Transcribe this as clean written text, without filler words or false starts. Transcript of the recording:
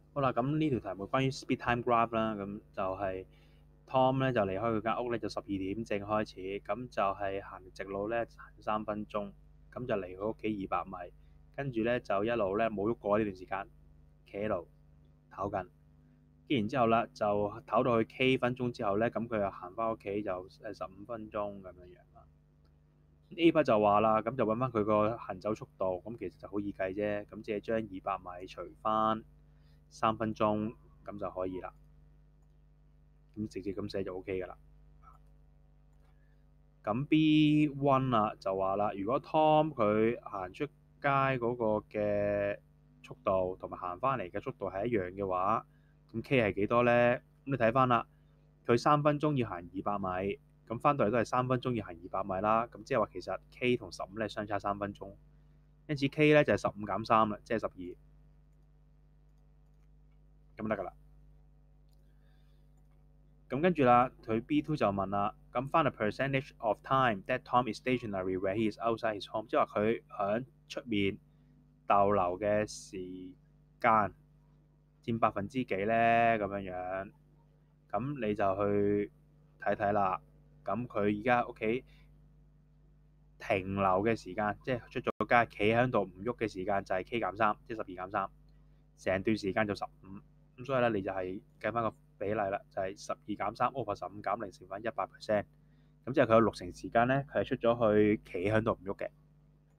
好啦，咁呢條題目關於 speed time graph 啦，咁就係 Tom 咧就離開佢間屋咧就12點正開始，咁就係行直路咧行3分鐘，咁就離佢屋企200米，跟住咧就一路咧冇喐過呢段時間，企喺度唞緊，跟然之後啦就唞到去 K 分鐘之後咧，咁佢又行翻屋企就15分鐘咁樣樣啦。A 筆就話啦，咁就揾翻佢個行走速度，咁其實就好易計啫，咁即係將200米除翻3分鐘，咁就可以啦。咁直接咁寫就 OK 噶啦。咁 B1 啦就話啦，如果 Tom 佢行出街嗰個嘅速度同埋行翻嚟嘅速度係一樣嘅話，咁 K 係幾多呢？咁你睇翻啦，佢3分鐘要行200米，咁翻到嚟都係3分鐘要行200米啦。咁即係話其實 K 同15咧相差3分鐘，因此 K 咧就係15減3啦，即係12，咁就得噶啦。咁跟住啦，佢 B2 就問啦，咁 find a percentage of time that Tom is stationary where he is outside his home，即係話佢喺出面逗留嘅時間佔百分之幾呢？咁樣樣，咁你就去睇睇啦。咁佢而家屋企停留嘅時間，即係出咗街企喺度唔喐嘅時間就係 K 減3，即係12減3，成段時間就15。咁所以咧，你就係計翻個比例啦，就係12減3 over 15減0乘翻100%，咁即係佢有60成時間咧，佢係出咗去企喺度唔喐嘅。